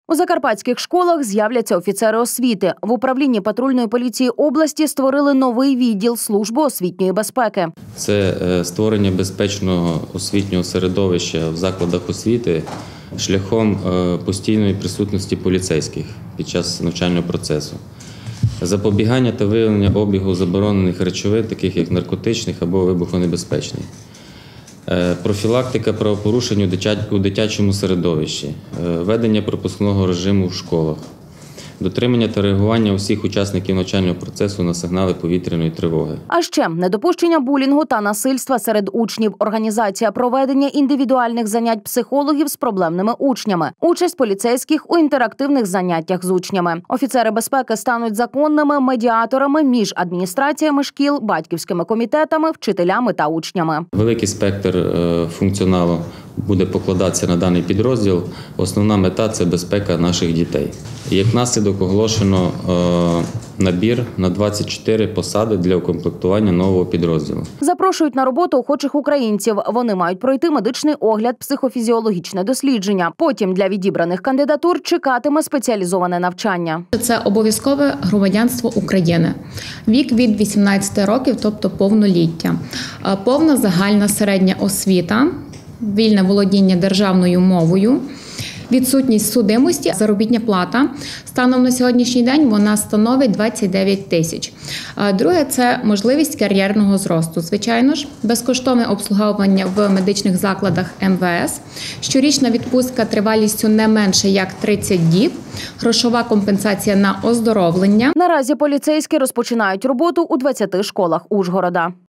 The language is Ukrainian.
У закарпатських школах з'являться офіцери освіти. В управлінні патрульної поліції області створили новий відділ служби освітньої безпеки. Це створення безпечного освітнього середовища в закладах освіти шляхом постійної присутності поліцейських під час навчального процесу. Запобігання та виявлення обігу заборонених речовин, таких як наркотичних або вибухонебезпечних. Профілактика правопорушень у дитячому середовищі, ведення пропускного режиму в школах, дотримання та реагування усіх учасників навчального процесу на сигнали повітряної тривоги. А ще недопущення булінгу та насильства серед учнів, організація проведення індивідуальних занять психологів з проблемними учнями, участь поліцейських у інтерактивних заняттях з учнями. Офіцери безпеки стануть законними медіаторами між адміністраціями шкіл, батьківськими комітетами, вчителями та учнями. Великий спектр функціоналу буде покладатися на даний підрозділ. Основна мета – це безпека наших дітей. Як наслідок оголошено набір на 24 посади для укомплектування нового підрозділу. Запрошують на роботу охочих українців. Вони мають пройти медичний огляд, психофізіологічне дослідження. Потім для відібраних кандидатур чекатиме спеціалізоване навчання. Це обов'язкове громадянство України. Вік від 18 років, тобто повноліття. Повна загальна середня освіта, вільне володіння державною мовою, відсутність судимості, заробітна плата. Станом на сьогоднішній день вона становить 29 тисяч. Друге – це можливість кар'єрного зросту. Звичайно ж, безкоштовне обслуговування в медичних закладах МВС, щорічна відпустка тривалістю не менше як 30 діб, грошова компенсація на оздоровлення. Наразі поліцейські розпочинають роботу у 20 школах Ужгорода.